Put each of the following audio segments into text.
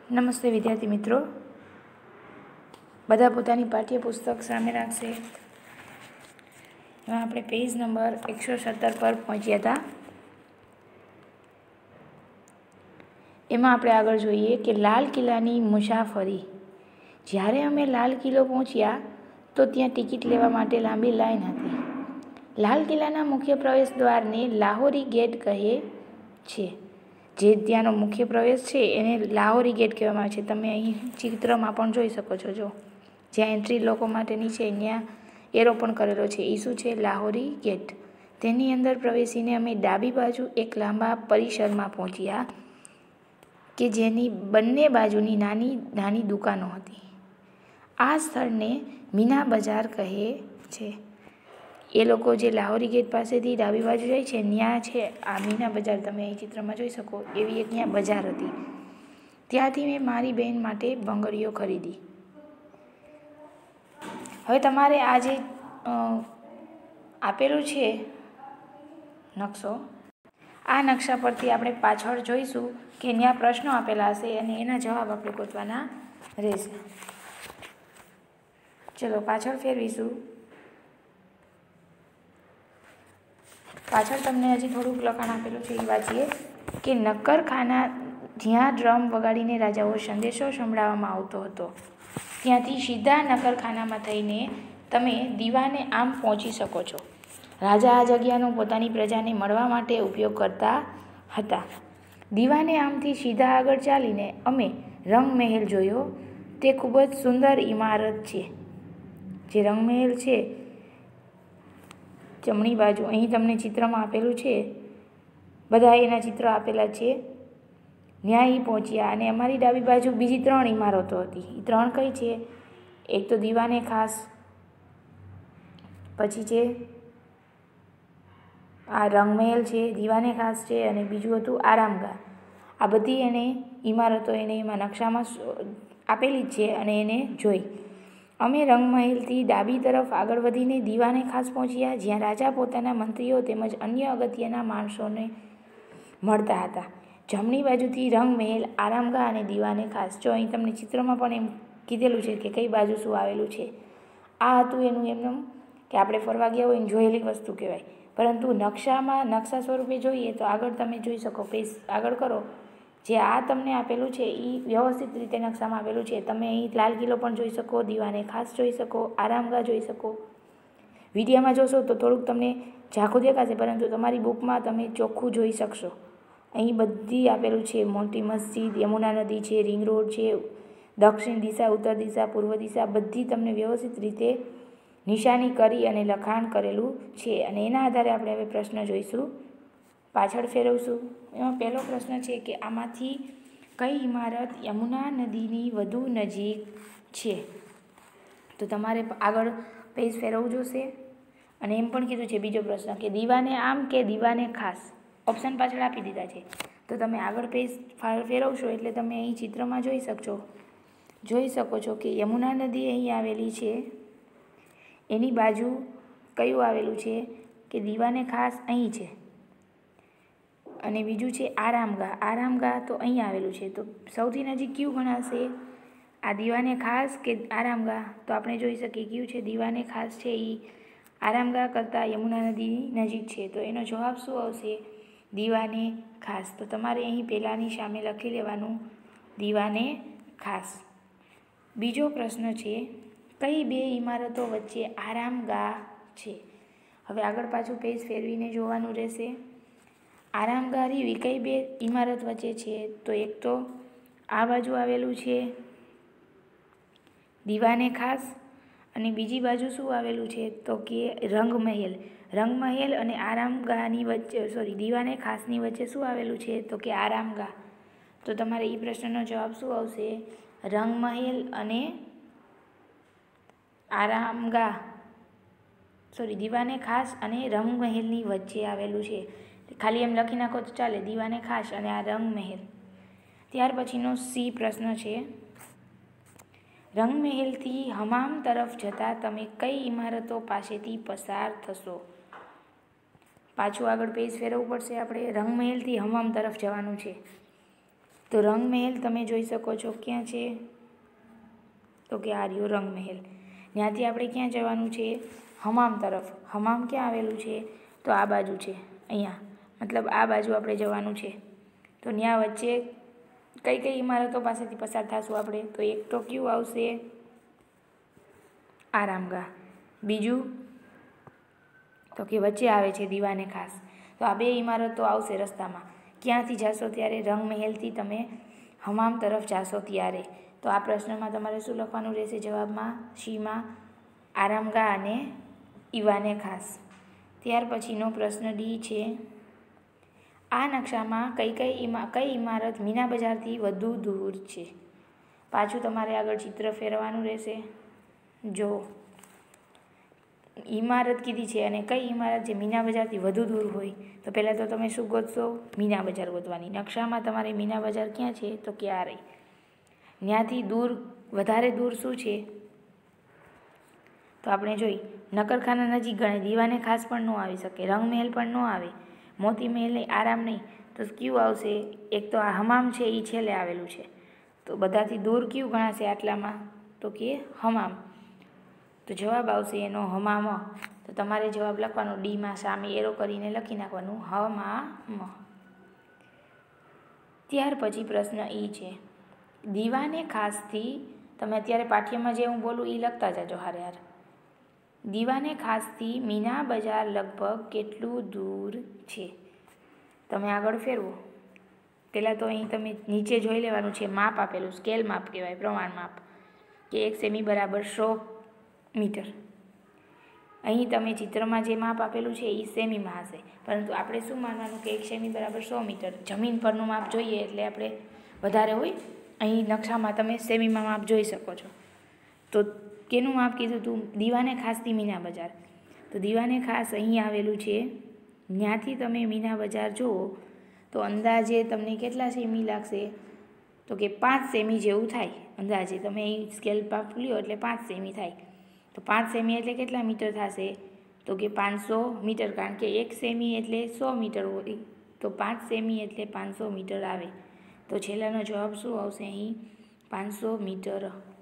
નમસ્તે વિદ્યાર્થી મિત્રો, બધા પોતાની પાઠ્યપુસ્તક સામે રાખશે. એમાં આપણે પેજ નંબર 117 પર પહોંચ્યા હતા. એમાં આપણે આગળ જોઈએ કે લાલ કિલ્લાની મુસાફરી. જ્યારે અમે લાલ કિલ્લો પહોંચ્યા તો ત્યાં ટિકિટ લેવા માટે લાંબી લાઈન હતી. લાલ કિલ્લાના મુખ્ય પ્રવેશ દ્વારને લાહોરી ગેટ કહે છે. જે ત્યાંનો મુખ્ય પ્રવેશ છે એને લાહોરી ગેટ કહેવામાં આવે છે. તમે અહીં ચિત્રમાં પણ જોઈ શકો છો. જો જ્યાં એન્ટ્રી લોકો માટેની છે ત્યાં એરો પણ કરેલો છે. એ શું છે? લાહોરી ગેટ. તેની અંદર પ્રવેશીને અમે ડાબી બાજુ એક લાંબા પરિસરમાં પહોંચ્યા કે જેની બંને બાજુની નાની નાની દુકાનો હતી. આ સ્થળને મીના બજાર કહે છે. એ લોકો જે લાહોરી ગેટ પાસેથી ડાબી બાજુ જાય છે ત્યાં છે આ મીના બજાર. તમે અહીં ચિત્રમાં જોઈ શકો એવી એક ત્યાં બજાર હતી. ત્યાંથી મેં મારી બહેન માટે બંગડીઓ ખરીદી. હવે તમારે આ જે આપેલું છે નકશો, આ નકશા પરથી આપણે પાછળ જોઈશું કે ત્યાં પ્રશ્નો આપેલા હશે અને એના જવાબ આપણે ગોતવાના રહેશે. ચલો પાછળ ફેરવીશું. પાછળ તમને હજી થોડુંક લખાણ આપેલું છે એ વાંચીએ કે નક્કરખાના જ્યાં ડ્રમ વગાડીને રાજાઓ સંદેશો સંભળાવવામાં આવતો હતો ત્યાંથી સીધા નક્કરખાનામાં થઈને તમે દીવાને આમ પહોંચી શકો છો. રાજા આ જગ્યાનો પોતાની પ્રજાને મળવા માટે ઉપયોગ કરતા હતા. દીવાને આમથી સીધા આગળ ચાલીને અમે રંગમહેલ જોયો. તે ખૂબ જ સુંદર ઇમારત છે. જે રંગમહેલ છે જમણી બાજુ અહીં તમને ચિત્રમાં આપેલું છે, બધા એના ચિત્ર આપેલા છે. ન્યાય પહોંચ્યા અને અમારી ડાબી બાજુ બીજી 3 ઇમારતો હતી. એ 3 કઈ છે? એક તો દીવાને ખાસ, પછી છે આ રંગમહેલ છે, દીવાને ખાસ છે, અને બીજું હતું આરામગાહ. આ બધી એને ઇમારતો એને એમાં નકશામાં આપેલી જ છે અને એને જોઈ. અમે રંગમહેલથી ડાબી તરફ આગળ વધીને દીવાને ખાસ પહોંચ્યા જ્યાં રાજા પોતાના મંત્રીઓ તેમજ અન્ય અગત્યના માણસોને મળતા હતા. જમણી બાજુથી રંગમહેલ, આરામગાહ અને દીવાને ખાસ. જો અહીં તમને ચિત્રમાં પણ એમ કીધેલું છે કે કઈ બાજુ શું આવેલું છે. આ હતું એનું એમનું કે આપણે ફરવા ગયા હોય એને જોયેલી વસ્તુ કહેવાય. પરંતુ નકશા સ્વરૂપે જોઈએ તો આગળ તમે જોઈ શકો, પેજ આગળ કરો, જે આ તમને આપેલું છે એ વ્યવસ્થિત રીતે નકશામાં આપેલું છે. તમે અહીં લાલ કિલ્લો પણ જોઈ શકો, દીવાને ખાસ જોઈ શકો, આરામગાહ જોઈ શકો. વિડીયોમાં જોશો તો થોડુંક તમને ઝાંખું દેખાશે, પરંતુ તમારી બુકમાં તમે ચોખ્ખું જોઈ શકશો. અહીં બધી આપેલું છે. મોટી મસ્જિદ, યમુના નદી છે, રિંગ રોડ છે, દક્ષિણ દિશા, ઉત્તર દિશા, પૂર્વ દિશા બધી તમને વ્યવસ્થિત રીતે નિશાની કરી અને લખાણ કરેલું છે. અને એના આધારે આપણે હવે પ્રશ્ન જોઈશું. પાછળ ફેરવશું. એમાં પહેલો પ્રશ્ન છે કે આમાંથી કઈ ઇમારત યમુના નદીની વધુ નજીક છે? તો તમારે આગળ પેજ ફેરવવું જોશે. અને એમ પણ કીધું છે બીજો પ્રશ્ન કે દીવાને આમ કે દીવાને ખાસ. ઓપ્શન પાછળ આપી દીધા છે. તો તમે આગળ પેજ ફેરવશો એટલે તમે અહીં ચિત્રમાં જોઈ શકો છો કે યમુના નદી અહીં આવેલી છે. એની બાજુ કયું આવેલું છે કે દીવાને ખાસ અહીં છે. અને બીજું છે આરામગાહ. આરામગાહ તો અહીં આવેલું છે. તો સૌથી નજીક કયું ગણાશે? આ દીવાને ખાસ કે આરામગાહ? તો આપણે જોઈ શકીએ કયું છે? દીવાને ખાસ છે એ આરામગાહ કરતાં યમુના નદીની નજીક છે. તો એનો જવાબ શું આવશે? દીવાને ખાસ. તો તમારે અહીં પહેલાંની સામે લખી લેવાનું દીવાને ખાસ. બીજો પ્રશ્ન છે કઈ 2 ઇમારતો વચ્ચે આરામગાહ છે? હવે આગળ પાછું પેજ ફેરવીને જોવાનું રહેશે. આરામગાહની કઈ 2 ઇમારત વચ્ચે છે? તો એક તો આ બાજુ આવેલું છે દીવાને ખાસ, અને બીજી બાજુ શું આવેલું છે? તો કે રંગમહેલ. રંગમહેલ અને આરામગાહની વચ્ચે દીવાને ખાસની વચ્ચે શું આવેલું છે? તો કે આરામગાહ. તો તમારે એ પ્રશ્નનો જવાબ શું આવશે? રંગમહેલ અને દીવાને ખાસ અને રંગમહેલની વચ્ચે આવેલું છે. ખાલી એમ લખી નાખો તો ચાલે, દીવાને ખાસ અને આ રંગમહેલ. ત્યાર પછીનો સી પ્રશ્ન છે રંગમહેલથી હમામ તરફ જતાં તમે કઈ ઇમારતો પાસેથી પસાર થશો? પાછું આગળ પેજ ફેરવવું પડશે. આપણે રંગમહેલથી હમામ તરફ જવાનું છે. તો રંગ મહેલ તમે જોઈ શકો છો ક્યાં છે, તો કે આ રહ્યો રંગ મહેલ. ત્યાંથી આપણે ક્યાં જવાનું છે, હમામ તરફ. હમામ ક્યાં આવેલું છે, તો આ બાજુ છે, અહીંયા મતલબ આ બાજુ આપણે જવાનું છે. તો ત્યાં વચ્ચે કઈ કઈ ઇમારતો પાસેથી પસાર થશું આપણે, તો એક તો કયું આવશે, આરામગાહ. બીજું તો કે વચ્ચે આવે છે દીવાને ખાસ. તો આ બે ઇમારતો આવશે રસ્તામાં. ક્યાંથી જાશો ત્યારે, રંગ મહેલથી તમે હમામ તરફ જાશો ત્યારે. તો આ પ્રશ્નમાં તમારે શું લખવાનું રહેશે જવાબમાં, સીમાં આરામગાહ અને ઈવાને ખાસ. ત્યાર પછીનો પ્રશ્ન ડી છે, આ નકશામાં કઈ ઇમારત મીના બજારથી વધુ દૂર છે. પાછું તમારે આગળ ચિત્ર ફેરવાનું રહેશે. જો ઇમારત કીધી છે અને કઈ ઇમારત જે મીના બજારથી વધુ દૂર હોય, તો પહેલાં તો તમે શું ગોતશો, મીના બજાર ગોતવાની. નકશામાં તમારે મીના બજાર ક્યાં છે, તો કે આ રહી. ત્યાંથી દૂર વધારે દૂર શું છે, તો આપણે જોઈ નકરખાના નજીક ગણાય. દીવાને ખાસ પણ ન આવી શકે, રંગ મહેલ પણ ન આવે, મોતી મહેલ નહીં, આરામ નહીં. તો કયું આવશે, એક તો આ હમામ છે એ છેલ્લે આવેલું છે. તો બધાથી દૂર કયું ગણાશે આટલામાં, તો કે હમામ. તો જવાબ આવશે એનો હમામ. તો તમારે જવાબ લખવાનો ડીમાં સામે એરો કરીને લખી નાખવાનું હમામ. ત્યાર પછી પ્રશ્ન એ છે, દીવાને ખાસથી તમે અત્યારે પાઠ્યમાં જે હું બોલું એ લખતા જાજો હારે હારે. દીવાને ખાસથી મીના બજાર લગભગ કેટલું દૂર છે. તમે આગળ ફેરવો. પહેલાં તો અહીં તમે નીચે જોઈ લેવાનું છે, માપ આપેલું, સ્કેલ માપ કહેવાય, પ્રમાણ માપ, કે 1 સેમી બરાબર 100 મીટર. અહીં તમે ચિત્રમાં જે માપ આપેલું છે એ સેમીમાં હશે, પરંતુ આપણે શું માનવાનું કે 1 સેમી બરાબર 100 મીટર. જમીન પરનું માપ જોઈએ એટલે આપણે વધારે હોય. અહીં નકશામાં તમે સેમીમાં માપ જોઈ શકો છો. તો કેનું માપ કીધું હતું, દીવાને ખાસથી મીના બજાર. તો દીવાને ખાસ અહીં આવેલું છે. ત્યાંથી તમે મીના બજાર જુઓ તો અંદાજે તમને કેટલા સેમી લાગશે, તો કે 5 સેમી જેવું થાય અંદાજે. તમે અહીં સ્કેલ માપ લ્યો એટલે 5 સેમી થાય. તો 5 સેમી એટલે કેટલા મીટર થશે, તો કે 500 મીટર. કારણ કે 1 સેમી એટલે 100 મીટર હોય, તો 5 સેમી એટલે 500 મીટર આવે. તો છેલ્લાનો જવાબ શું આવશે અહીં, 500 મીટર.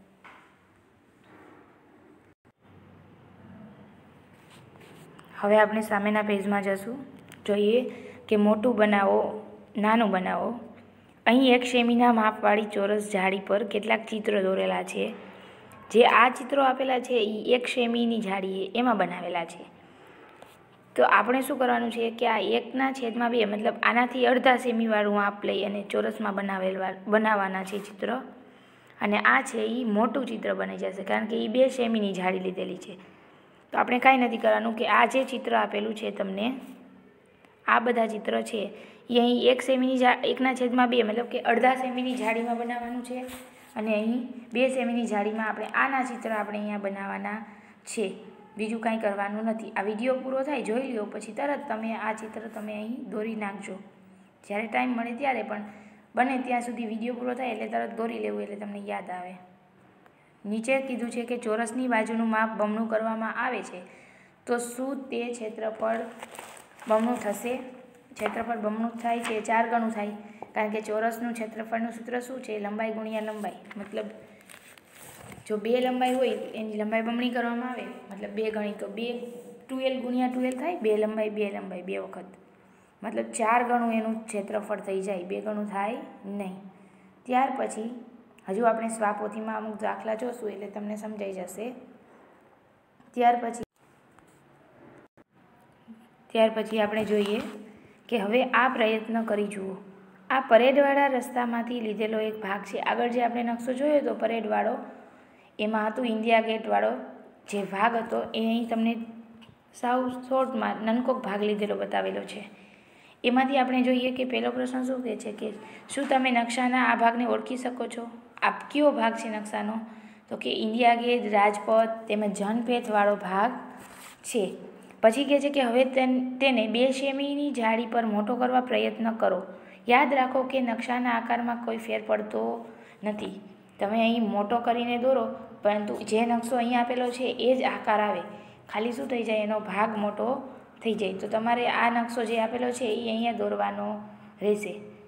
હવે આપણે સામેના પેજમાં જશું. જોઈએ કે મોટું બનાવો, નાનું બનાવો. અહીં 1 સેમીના માપવાળી ચોરસ જાળી પર કેટલાક ચિત્રો દોરેલા છે. જે આ ચિત્રો આપેલા છે એ 1 સેમીની જાળી એમાં બનાવેલા છે. તો આપણે શું કરવાનું છે કે આ 1/2 મતલબ આનાથી અડધા સેમીવાળું માપ લઈ અને ચોરસમાં બનાવવાના છે ચિત્ર. અને આ છે એ મોટું ચિત્ર બની જશે, કારણ કે એ 2 સેમીની જાળી લીધેલી છે. તો આપણે કાંઈ નથી કરવાનું કે આ જે ચિત્ર આપેલું છે તમને, આ બધા ચિત્ર છે એ અહીં 1 સેમીની 1/2 મતલબ કે અડધા સેમીની જાળીમાં બનાવવાનું છે. અને અહીં 2 સેમીની જાળીમાં આપણે આના ચિત્ર આપણે અહીંયા બનાવવાના છે. બીજું કાંઈ કરવાનું નથી. આ વિડીયો પૂરો થાય જોઈ લ્યો, પછી તરત તમે આ ચિત્ર તમે અહીં દોરી નાખજો. જ્યારે ટાઈમ મળે ત્યારે, પણ બને ત્યાં સુધી વિડીયો પૂરો થાય એટલે તરત દોરી લેવું, એટલે તમને યાદ આવે. નીચે કીધું છે કે ચોરસની બાજુનું માપ બમણું કરવામાં આવે છે તો શું તે ક્ષેત્રફળ બમણું થશે. ક્ષેત્રફળ બમણું થાય કે 4 ગણું થાય, કારણ કે ચોરસનું ક્ષેત્રફળનું સૂત્ર શું છે, લંબાઈ ગુણ્યા લંબાઈ. મતલબ જો 2 લંબાઈ હોય એની લંબાઈ બમણી કરવામાં આવે, મતલબ 2 ગણી, તો 2 2L ગુણ્યા 2L થાય. 2 લંબાઈ 2 વખત, મતલબ 4 ગણું એનું ક્ષેત્રફળ થઈ જાય, 2 ગણું થાય નહીં. ત્યાર પછી હજુ આપણે સ્વાપોથીમાં અમુક દાખલા જોશું એટલે તમને સમજાઈ જશે. ત્યાર પછી આપણે જોઈએ કે હવે આ પ્રયત્ન કરી જુઓ. આ પરેડવાળા રસ્તામાંથી લીધેલો એક ભાગ છે. આગળ જે આપણે નકશો જોયો હતો પરેડવાળો, એમાં હતું ઇન્ડિયા ગેટવાળો જે ભાગ હતો, એ અહીં તમને સાવ શોર્ટમાં નાનકોક ભાગ લીધેલો બતાવેલો છે. એમાંથી આપણે જોઈએ કે પહેલો પ્રશ્ન શું કહે છે કે શું તમે નકશાના આ ભાગને ઓળખી શકો છો. આ કયો ભાગ છે નકશાનો, તો કે ઇન્ડિયા ગેટ, રાજપથ તેમજ જનપેથવાળો ભાગ છે. પછી કહે છે કે હવે તેને 2 સેમીની જાળી પર મોટો કરવા પ્રયત્ન કરો. યાદ રાખો કે નકશાના આકારમાં કોઈ ફેર પડતો નથી. તમે અહીં મોટો કરીને દોરો, પરંતુ જે નકશો અહીં આપેલો છે એ જ આકાર આવે, ખાલી શું થઈ જાય, એનો ભાગ મોટો થઈ જાય. તો તમારે આ નકશો જે આપેલો છે એ અહીંયા દોરવાનો રહેશે.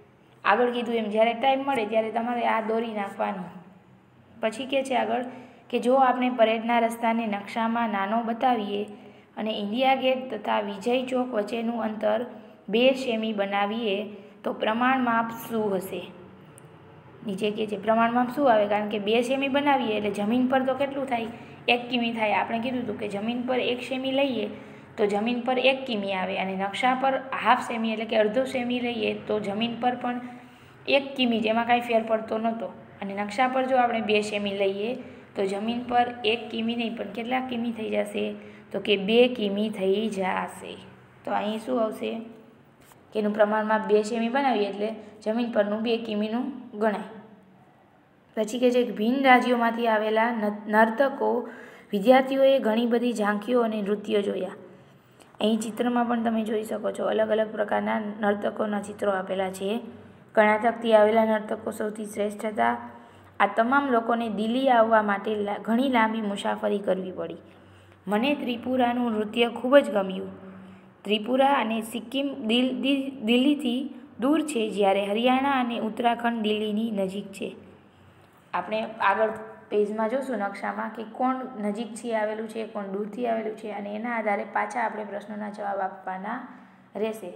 આગળ કીધું એમ જ્યારે ટાઈમ મળે ત્યારે તમારે આ દોરી નાખવાનું. પછી કહે છે આગળ કે જો આપણે પરેડના રસ્તાને નકશામાં નાનો બતાવીએ અને ઇન્ડિયા ગેટ તથા વિજય ચોક વચ્ચેનું અંતર 2 સેમી બનાવીએ તો પ્રમાણમાપ શું હશે? નીચે કહે છે પ્રમાણમાપ શું આવે, કારણ કે 2 સેમી બનાવીએ એટલે જમીન પર તો કેટલું થાય, 1 કિમી થાય. આપણે કીધું હતું કે જમીન પર 1 સેમી લઈએ તો જમીન પર 1 કિમી આવે, અને નકશા પર હાફ સેમી એટલે કે અડધો સેમી લઈએ તો જમીન પર પણ 1 કિમી, જેમાં કાંઈ ફેર પડતો નહોતો. અને નકશા પર જો આપણે 2 સેમી લઈએ તો જમીન પર 1 કિમી નહીં પણ કેટલા કિમી થઈ જશે, તો કે 2 કિમી થઈ જશે. તો અહીં શું આવશે કે એનું પ્રમાણમાં 2 સેમી બનાવીએ એટલે જમીન પરનું 2 કિમીનું ગણાય. પછી કહે છે કે ભિન્ન રાજ્યોમાંથી આવેલા નર્તકો વિદ્યાર્થીઓએ ઘણી બધી ઝાંખીઓ અને નૃત્યો જોયા. અહીં ચિત્રમાં પણ તમે જોઈ શકો છો અલગ અલગ પ્રકારના નર્તકોના ચિત્રો આપેલા છે. કર્ણાટકથી આવેલા નર્તકો સૌથી શ્રેષ્ઠ હતા. આ તમામ લોકોને દિલ્હી આવવા માટે ઘણી લાંબી મુસાફરી કરવી પડી. મને ત્રિપુરાનું નૃત્ય ખૂબ જ ગમ્યું. ત્રિપુરા અને સિક્કિમ દિલ્હીથી દૂર છે, જ્યારે હરિયાણા અને ઉત્તરાખંડ દિલ્હીની નજીક છે. આપણે આગળ પેજમાં જોશું નકશામાં કે કોણ નજીકથી આવેલું છે, કોણ દૂરથી આવેલું છે, અને એના આધારે પાછા આપણે પ્રશ્નોના જવાબ આપવાના રહેશે.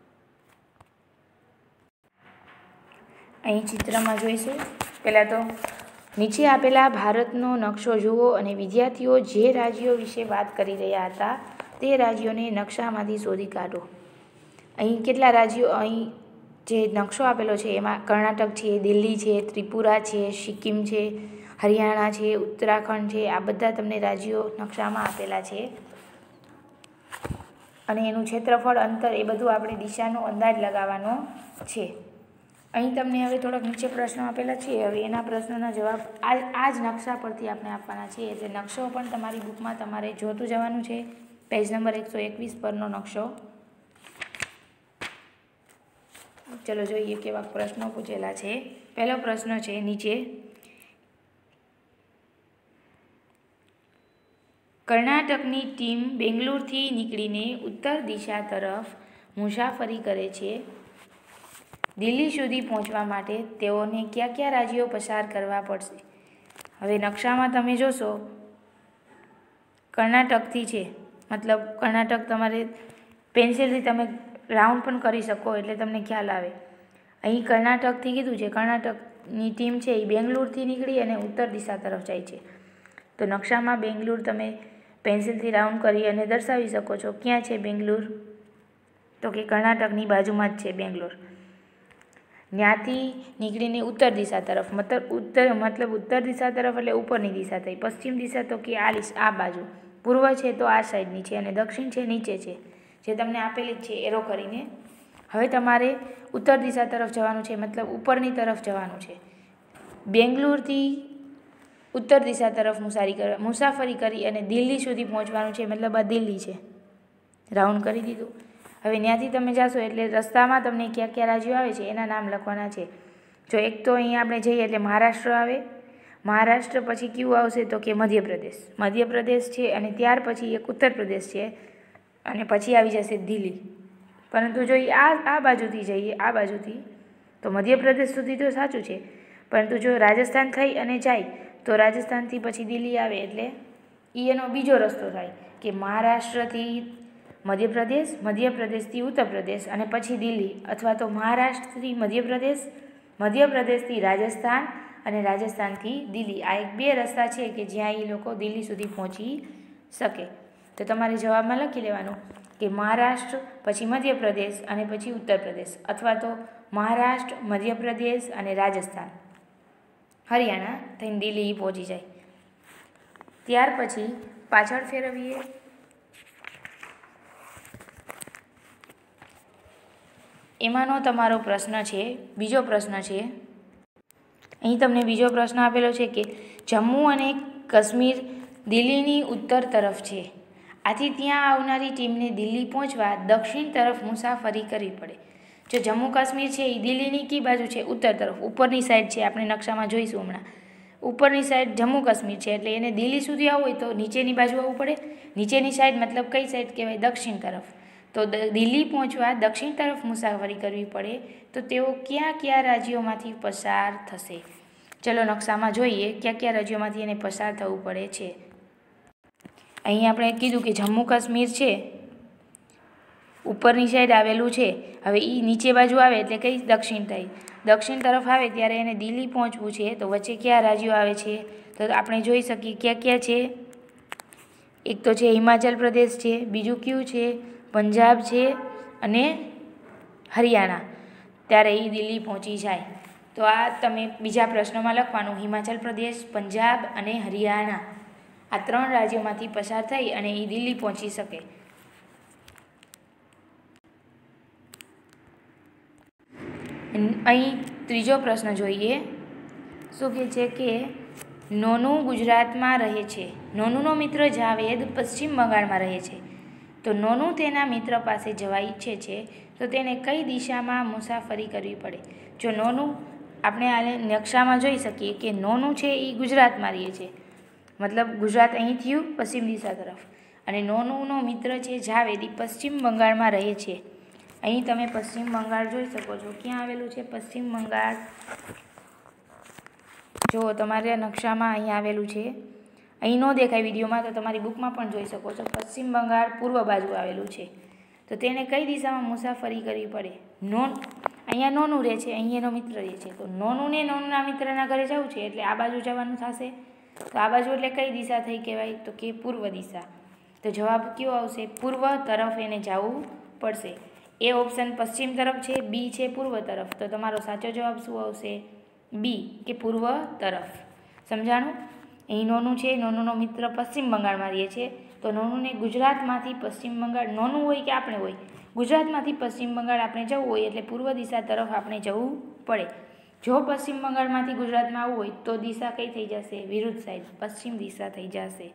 અહીં ચિત્રમાં જોઈશું પહેલાં તો નીચે આપેલા ભારતનો નકશો જુઓ અને વિદ્યાર્થીઓ જે રાજ્યો વિશે વાત કરી રહ્યા હતા તે રાજ્યોને નકશામાંથી શોધી કાઢો. અહીં કેટલા રાજ્યો, અહીં જે નકશો આપેલો છે એમાં કર્ણાટક છે, દિલ્હી છે, ત્રિપુરા છે, સિક્કિમ છે, હરિયાણા છે, ઉત્તરાખંડ છે, આ બધા તમને રાજ્યો નકશામાં આપેલા છે. અને એનું ક્ષેત્રફળ, અંતર એ બધું આપણે દિશાનો અંદાજ લગાવવાનો છે. અહીં તમને હવે થોડાક નીચે પ્રશ્નો આપેલા છે. હવે એના પ્રશ્નોના જવાબ આ જ નકશા પરથી આપણે આપવાના છે. એટલે નકશો પણ તમારી બુકમાં તમારે જોતું જવાનું છે. પેજ નંબર 121 પરનો નકશો. ચલો જોઈએ કેવા પ્રશ્નો પૂછેલા છે. પહેલો પ્રશ્ન છે નીચે, કર્ણાટકની ટીમ બેંગ્લોરથી નીકળીને ઉત્તર દિશા તરફ મુસાફરી કરે છે. દિલ્હી સુધી પહોંચવા માટે તેઓને કયા કયા રાજ્યો પસાર કરવા પડશે? હવે નકશામાં તમે જોશો કર્ણાટકથી છે, મતલબ કર્ણાટક તમારે પેન્સિલથી તમે રાઉન્ડ પણ કરી શકો એટલે તમને ખ્યાલ આવે. અહીં કર્ણાટકથી કીધું છે, કર્ણાટકની ટીમ છે એ બેંગ્લોરથી નીકળી અને ઉત્તર દિશા તરફ જાય છે. તો નકશામાં બેંગ્લોર તમે પેન્સિલથી રાઉન્ડ કરી અને દર્શાવી શકો છો. ક્યાં છે બેંગ્લોર? તો કે કર્ણાટકની બાજુમાં જ છે બેંગ્લોર. ત્યાંથી નીકળીને ઉત્તર દિશા તરફ, મતલબ ઉત્તર દિશા તરફ એટલે ઉપરની દિશા થઈ. પશ્ચિમ દિશા તો કે આ બાજુ, પૂર્વ છે તો આ સાઈડની છે, અને દક્ષિણ છે નીચે છે, જે તમને આપેલી જ છે એરો કરીને. હવે તમારે ઉત્તર દિશા તરફ જવાનું છે, મતલબ ઉપરની તરફ જવાનું છે. બેંગ્લોરથી ઉત્તર દિશા તરફ મુસાફરી કરી અને દિલ્હી સુધી પહોંચવાનું છે, મતલબ આ દિલ્હી છે. રાઉન્ડ કરી દીધું. હવે ત્યાંથી તમે જાશો એટલે રસ્તામાં તમને કયા કયા રાજ્યો આવે છે એના નામ લખવાના છે. જો એક તો અહીંયા આપણે જઈએ એટલે મહારાષ્ટ્ર આવે. મહારાષ્ટ્ર પછી કયું આવશે તો કે મધ્યપ્રદેશ છે, અને ત્યાર પછી એક ઉત્તર પ્રદેશ છે, અને પછી આવી જશે દિલ્હી. પરંતુ જો આ બાજુથી જઈએ, આ બાજુથી, તો મધ્યપ્રદેશ સુધી તો સાચું છે, પરંતુ જો રાજસ્થાન થઈ અને જાય તો રાજસ્થાનથી પછી દિલ્હી આવે એટલે એનો બીજો રસ્તો થાય કે મહારાષ્ટ્રથી મધ્યપ્રદેશ, મધ્યપ્રદેશથી ઉત્તર પ્રદેશ અને પછી દિલ્હી, અથવા તો મહારાષ્ટ્રથી મધ્યપ્રદેશ, મધ્યપ્રદેશથી રાજસ્થાન અને રાજસ્થાનથી દિલ્હી. આ એક 2 રસ્તા છે કે જ્યાં એ લોકો દિલ્હી સુધી પહોંચી શકે. તો તમારે જવાબમાં લખી લેવાનું કે મહારાષ્ટ્ર પછી મધ્યપ્રદેશ અને પછી ઉત્તર પ્રદેશ, અથવા તો મહારાષ્ટ્ર, મધ્યપ્રદેશ અને રાજસ્થાન, હરિયાણા થઈને દિલ્હી પહોંચી જાય. ત્યાર પછી પાછળ ફેરવીએ. એમાંનો તમારો પ્રશ્ન છે, બીજો પ્રશ્ન છે. અહીં તમને બીજો પ્રશ્ન આપેલો છે કે જમ્મુ અને કાશ્મીર દિલ્હીની ઉત્તર તરફ છે. આથી ત્યાં આવનારી ટીમને દિલ્હી પહોંચવા દક્ષિણ તરફ મુસાફરી કરવી પડે. જો જમ્મુ કાશ્મીર છે એ દિલ્હીની કઈ બાજુ છે? ઉત્તર તરફ, ઉપરની સાઈડ છે. આપણે નકશામાં જોઈશું હમણાં. ઉપરની સાઈડ જમ્મુ કાશ્મીર છે, એટલે એને દિલ્હી સુધી આવવું હોય તો નીચેની બાજુ આવવું પડે. નીચેની સાઈડ મતલબ કઈ સાઈડ કહેવાય? દક્ષિણ તરફ. તો દિલ્હી પહોંચવા દક્ષિણ તરફ મુસાફરી કરવી પડે તો તેઓ કયા કયા રાજ્યોમાંથી પસાર થશે? ચલો નકશામાં જોઈએ કયા કયા રાજ્યોમાંથી એને પસાર થવું પડે છે. અહીં આપણે કીધું કે જમ્મુ કાશ્મીર છે ઉપરની સાઈડ આવેલું છે. હવે એ નીચે બાજુ આવે એટલે કઈ દક્ષિણ થાય. દક્ષિણ તરફ આવે ત્યારે એને દિલ્હી પહોંચવું છે તો વચ્ચે કયા રાજ્યો આવે છે? તો આપણે જોઈ શકીએ ક્યાં ક્યાં છે. એક તો છે હિમાચલ પ્રદેશ છે, બીજું કયું છે પંજાબ છે અને હરિયાણા. ત્યારે એ દિલ્હી પહોંચી જાય. તો આ તમે બીજા પ્રશ્નોમાં લખવાનું હિમાચલ પ્રદેશ, પંજાબ અને હરિયાણા આ 3 રાજ્યોમાંથી પસાર થઈ અને એ દિલ્હી પહોંચી શકે. અહીં ત્રીજો પ્રશ્ન જોઈએ. શું કહે છે કે નોનુ ગુજરાતમાં રહે છે. નોનુનો મિત્ર જાવેદ પશ્ચિમ બંગાળમાં રહે છે. તો નોનુ તેના મિત્ર પાસે જવા ઈચ્છે છે તો તેને કઈ દિશામાં મુસાફરી કરવી પડે? જો નોનુ આપણે આ નકશામાં જોઈ શકીએ કે નોનુ છે એ ગુજરાતમાં રહે છે, મતલબ ગુજરાત અહીં થયું પશ્ચિમ દિશા તરફ, અને નોનુનો મિત્ર છે જાવેદ એ પશ્ચિમ બંગાળમાં રહે છે. અહીં તમે પશ્ચિમ બંગાળ જોઈ શકો છો. ક્યાં આવેલું છે પશ્ચિમ બંગાળ? જો તમારે નકશામાં અહીં આવેલું છે. અહીં ન દેખાય વિડીયોમાં તો તમારી બુકમાં પણ જોઈ શકો છો. પશ્ચિમ બંગાળ પૂર્વ બાજુ આવેલું છે. તો તેને કઈ દિશામાં મુસાફરી કરવી પડે? અહીંયા નોનુ રહે છે, અહીં એનો મિત્ર રહે છે. તો નોનુને નોનુના મિત્રના ઘરે જવું છે એટલે આ બાજુ જવાનું થશે. તો આ બાજુ એટલે કઈ દિશા થઈ કહેવાય? તો કે પૂર્વ દિશા. તો જવાબ કયો આવશે? પૂર્વ તરફ એને જવું પડશે. એ ઓપ્શન પશ્ચિમ તરફ છે, બી છે પૂર્વ તરફ. તો તમારો સાચો જવાબ શું આવશે? બી કે પૂર્વ તરફ. સમજાણું? અહીં નોનુ છે, નોનુનો મિત્ર પશ્ચિમ બંગાળમાં રહે છે. તો નોનુને ગુજરાતમાંથી પશ્ચિમ બંગાળ, નોનુ હોય કે આપણે હોય, ગુજરાતમાંથી પશ્ચિમ બંગાળ આપણે જવું હોય એટલે પૂર્વ દિશા તરફ આપણે જવું પડે. જો પશ્ચિમ બંગાળમાંથી ગુજરાતમાં આવવું હોય તો દિશા કઈ થઈ જશે? વિરુદ્ધ સાઈડ, પશ્ચિમ દિશા થઈ જશે.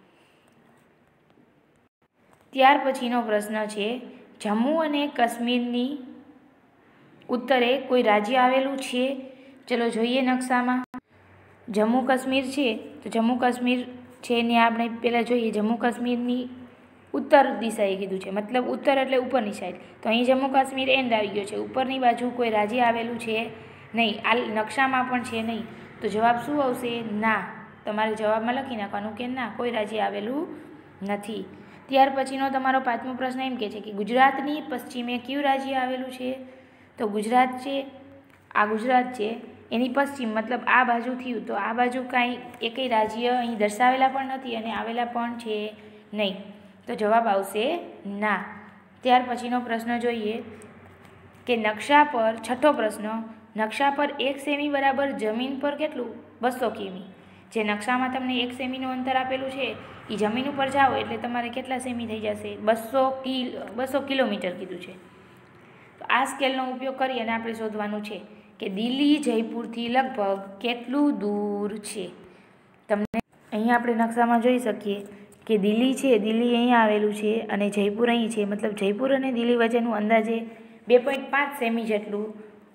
ત્યાર પછીનો પ્રશ્ન છે જમ્મુ અને કાશ્મીરની ઉત્તરે કોઈ રાજ્ય આવેલું છે? ચલો જોઈએ નકશામાં. જમ્મુ કાશ્મીર છે તો જમ્મુ કાશ્મીર છે ને આપણે પહેલાં જોઈએ. જમ્મુ કાશ્મીરની ઉત્તર દિશાએ કીધું છે, મતલબ ઉત્તર એટલે ઉપરની સાઈડ. તો અહીં જમ્મુ કાશ્મીર એન્ડ આવી ગયો છે. ઉપરની બાજુ કોઈ રાજ્ય આવેલું છે નહીં. આ નકશામાં પણ છે નહીં. તો જવાબ શું આવશે? ના. તમારે જવાબમાં લખી નાખવાનું કે ના, કોઈ રાજ્ય આવેલું નથી. ત્યાર પછીનો તમારો 5મો પ્રશ્ન એમ કહે છે કે ગુજરાતની પશ્ચિમે કયું રાજ્ય આવેલું છે? તો ગુજરાત છે, આ ગુજરાત છે, એની પશ્ચિમ મતલબ આ બાજુ થયું. તો આ બાજુ કાંઈ એકેય રાજ્ય અહીં દર્શાવેલા પણ નથી અને આવેલા પણ છે નહીં. તો જવાબ આવશે ના. ત્યાર પછીનો પ્રશ્ન જોઈએ કે નકશા પર, 6થો પ્રશ્ન, નકશા પર 1 સેમી બરાબર જમીન પર કેટલું? 200 કિમી. જે નકશામાં તમને 1 સેમીનું અંતર આપેલું છે એ જમીન ઉપર જાઓ એટલે તમારે કેટલા સેમી થઈ જશે? 200 કિલોમીટર કીધું છે. તો આ સ્કેલનો ઉપયોગ કરી અને આપણે શોધવાનું છે કે દિલ્હી જયપુરથી લગભગ કેટલું દૂર છે. તમને અહીંયા આપણે નકશામાં જોઈ શકીએ કે દિલ્હી છે, દિલ્હી અહીંયા આવેલું છે અને જયપુર અહીં છે. મતલબ જયપુર અને દિલ્હી વચ્ચેનું અંદાજે 2.5 સેમી જેટલું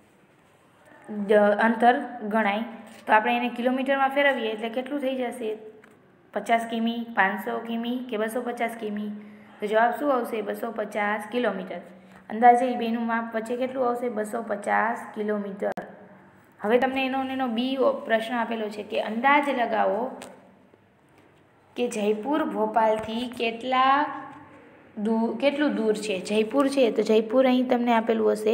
અંતર ગણાય. તો આપણે એને કિલોમીટરમાં ફેરવીએ એટલે કેટલું થઈ જશે? 50 કિમી, 500 કિમી કે 250 કિમી? તો જવાબ શું આવશે? 250 કિલોમીટર. અંદાજે એ બેનું માપ વચ્ચે કેટલું આવશે? 250 કિલોમીટર. હવે તમને એનો બી પ્રશ્ન આપેલો છે કે અંદાજ લગાવો કે જયપુર ભોપાલથી કેટલું દૂર છે. જયપુર છે તો જયપુર અહીં તમને આપેલું હશે,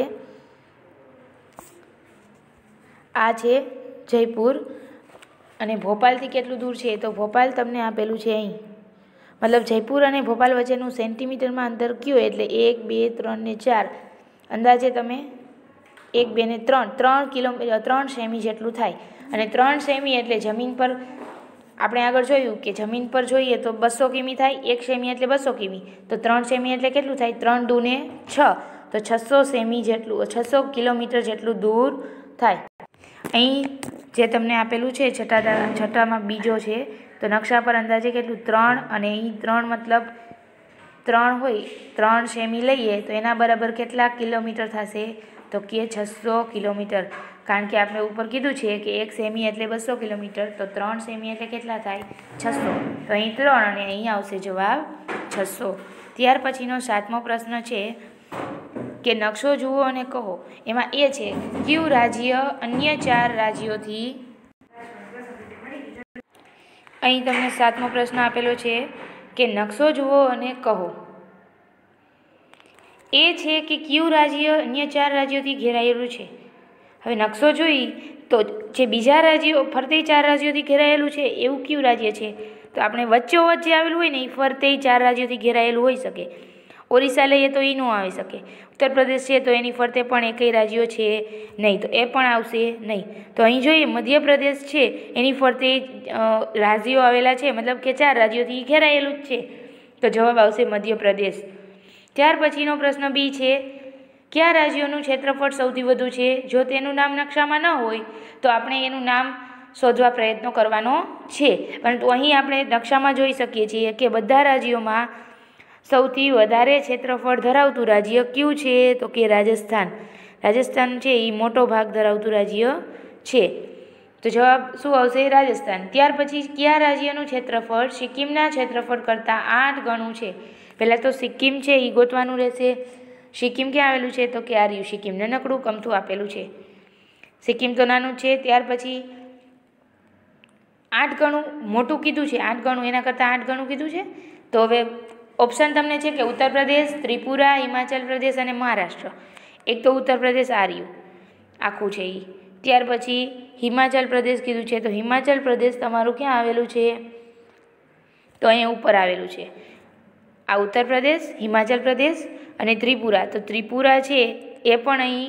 આ છે જયપુર. અને ભોપાલથી કેટલું દૂર છે? તો ભોપાલ તમને આપેલું છે અહીં. મતલબ જયપુર અને ભોપાલ વચ્ચેનું સેન્ટીમીટરમાં અંતર કયું? એટલે 1, 2, 3 ને 4. અંદાજે તમે 1, 2 ને 3 3 સેમી જેટલું થાય. અને 3 સેમી એટલે જમીન પર આપણે આગળ જોયું કે જમીન પર જોઈએ તો 200 કિમી થાય. 1 સેમી એટલે 200 કિમી. તો 3 સેમી એટલે કેટલું થાય? 3 દુ ને 6. તો 600 સેમી જેટલું, 600 કિલોમીટર જેટલું દૂર થાય. અહીં જે તમને આપેલું છે છઠ્ઠામાં બીજો છે તો નકશા પર અંદાજે કેટલું? 3. અને અહીં 3 મતલબ 3 હોય, 3 સેમી લઈએ તો એના બરાબર કેટલા કિલોમીટર થશે? તો કે 600 કિલોમીટર. કારણ કે આપણે ઉપર કીધું છે કે 1 સેમી એટલે 200 કિલોમીટર. તો 3 સેમી એટલે કેટલા થાય? 600. તો અહીં 3 અને અહીં આવશે જવાબ 600. ત્યાર પછીનો 7મો પ્રશ્ન છે કે નકશો જુઓ અને કહો. એમાં એ છે કયું રાજ્ય અન્ય 4 રાજ્યોથી, અહીં તમને 7મો પ્રશ્ન આપેલો છે કે નકશો જુઓ અને કહો. એ છે કે કયું રાજ્ય અન્ય 4 રાજ્યોથી ઘેરાયેલું છે. હવે નકશો જોઈ તો જે બીજા રાજ્યો ફરતે 4 રાજ્યોથી ઘેરાયેલું છે એવું કયું રાજ્ય છે, તો આપણે વચ્ચોવચ્ચ જે આવેલું હોય ને એ ફરતે 4 રાજ્યોથી ઘેરાયેલું હોઈ શકે. ઓરિસ્સા લઈએ તો એ ન આવી શકે. ઉત્તર પ્રદેશ છે તો એની ફરતે પણ એકેય રાજ્યો છે નહીં, તો એ પણ આવશે નહીં. તો અહીં જોઈએ મધ્યપ્રદેશ છે એની ફરતે રાજ્યો આવેલા છે, મતલબ કે 4 રાજ્યોથી ઘેરાયેલું જ છે, તો જવાબ આવશે મધ્યપ્રદેશ. ત્યાર પછીનો પ્રશ્ન બી છે કયા રાજ્યોનું ક્ષેત્રફળ સૌથી વધુ છે. જો તેનું નામ નકશામાં ન હોય તો આપણે એનું નામ શોધવા પ્રયત્નો કરવાનો છે, પરંતુ અહીં આપણે નકશામાં જોઈ શકીએ છીએ કે બધા રાજ્યોમાં સૌથી વધારે ક્ષેત્રફળ ધરાવતું રાજ્ય કયું છે, તો કે રાજસ્થાન. રાજસ્થાન છે એ મોટો ભાગ ધરાવતું રાજ્ય છે, તો જવાબ શું આવશે? રાજસ્થાન. ત્યાર પછી કયા રાજ્યનું ક્ષેત્રફળ સિક્કિમના ક્ષેત્રફળ કરતાં 8 ગણું છે. પહેલાં તો સિક્કિમ છે એ ગોતવાનું રહેશે. સિક્કિમ ક્યાં આવેલું છે, તો કે આર્યું સિક્કિમ, નાનકડું કમથું આપેલું છે. સિક્કિમ તો નાનું છે. ત્યાર પછી 8 ગણું મોટું કીધું છે, 8 ગણું એના કરતાં 8 ગણું કીધું છે. તો હવે ઓપ્શન તમને છે કે ઉત્તર પ્રદેશ, ત્રિપુરા, હિમાચલ પ્રદેશ અને મહારાષ્ટ્ર. એક તો ઉત્તર પ્રદેશ આર્યું આખું છે એ. ત્યાર પછી હિમાચલ પ્રદેશ કીધું છે, તો હિમાચલ પ્રદેશ તમારું ક્યાં આવેલું છે, તો અહીંયા ઉપર આવેલું છે. આ ઉત્તર પ્રદેશ, હિમાચલ પ્રદેશ અને ત્રિપુરા, તો ત્રિપુરા છે એ પણ અહીં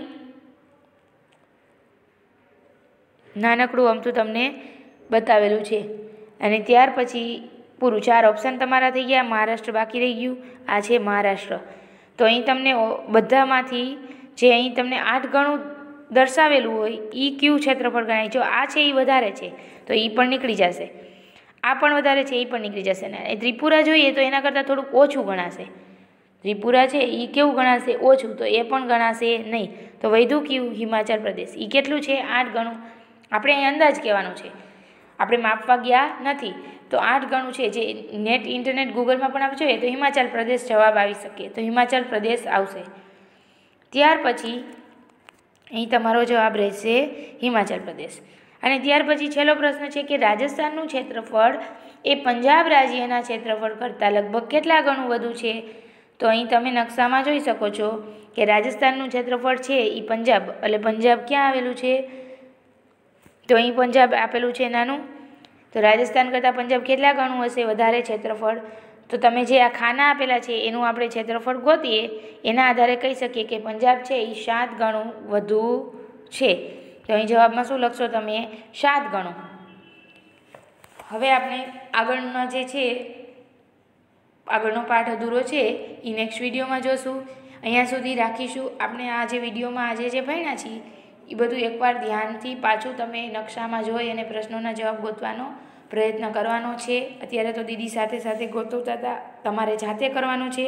નાનકડું અમથું તમને બતાવેલું છે. અને ત્યાર પછી પૂરું 4 ઓપ્શન તમારા થઈ ગયા. મહારાષ્ટ્ર બાકી રહી ગયું, આ છે મહારાષ્ટ્ર. તો અહીં તમને બધામાંથી જે અહીં તમને 8 ગણું દર્શાવેલું હોય એ કયું ક્ષેત્રફળ ગણાય. જો આ છે એ વધારે છે તો એ પણ નીકળી જશે, આ પણ વધારે છે એ પણ નીકળી જશે. ને એ ત્રિપુરા જોઈએ તો એના કરતાં થોડુંક ઓછું ગણાશે. ત્રિપુરા છે એ કેવું ગણાશે? ઓછું, તો એ પણ ગણાશે નહીં. તો વધ્યું કયું? હિમાચલ પ્રદેશ. એ કેટલું છે? 8 ગણું. આપણે અહીં અંદાજ કહેવાનું છે, આપણે માપવા ગયા નથી. તો 8 ગણું છે. જે ઇન્ટરનેટ ગૂગલમાં પણ આપણે જોઈએ તો હિમાચલ પ્રદેશ જવાબ આવી શકે, તો હિમાચલ પ્રદેશ આવશે. ત્યાર પછી અહીં તમારો જવાબ રહેશે હિમાચલ પ્રદેશ. અને ત્યાર પછી છેલ્લો પ્રશ્ન છે કે રાજસ્થાનનું ક્ષેત્રફળ એ પંજાબ રાજ્યના ક્ષેત્રફળ કરતાં લગભગ કેટલા ગણું વધુ છે. તો અહીં તમે નકશામાં જોઈ શકો છો કે રાજસ્થાનનું ક્ષેત્રફળ છે એ પંજાબ, એટલે પંજાબ ક્યાં આવેલું છે, તો અહીં પંજાબ આપેલું છે નાનું. તો રાજસ્થાન કરતાં પંજાબ કેટલા ગણું હશે વધારે ક્ષેત્રફળ? તો તમે જે આ ખાના આપેલા છે એનું આપણે ક્ષેત્રફળ ગોતીએ એના આધારે કહી શકીએ કે પંજાબ છે એ 7 ગણું વધુ છે. તો અહીં જવાબમાં શું લખશો તમે? 7 ગણું. હવે આપણે આગળના જે છે આગળનો પાઠ અધૂરો છે એ નેક્સ્ટ વિડીયોમાં જોશું. અહીંયા સુધી રાખીશું. આપણે આ જે વિડીયોમાં આજે જે ભણ્યા છીએ એ બધું એકવાર ધ્યાનથી પાછું તમે નકશામાં જોઈ અને પ્રશ્નોના જવાબ ગોતવાનો પ્રયત્ન કરવાનો છે. અત્યારે તો દીદી સાથે સાથે ગોતવતા હતા, તમારે જાતે કરવાનું છે.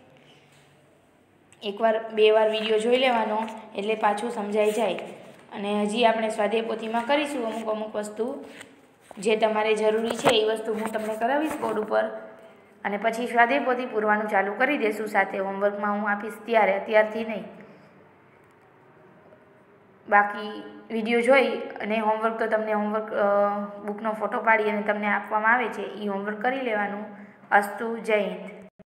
એકવાર 2 વાર વિડીયો જોઈ લેવાનો એટલે પાછું સમજાઈ જાય. અને હજી આપણે સ્વાધ્યાય પોથીમાં કરીશું અમુક વસ્તુ જે તમારે જરૂરી છે એ વસ્તુ હું તમને કરાવીશ બોર્ડ ઉપર, અને પછી સ્વાધ્યાય પોથી પૂરવાનું ચાલુ કરી દેશું. સાથે હોમવર્કમાં હું આપીશ ત્યારે, અત્યારથી નહીં. બાકી વિડીયો જોઈ અને હોમવર્ક તો તમને હોમવર્ક બુકનો ફોટો પાડી અને તમને આપવામાં આવે છે એ હોમવર્ક કરી લેવાનું. અસ્તુ. જય હિન્દ.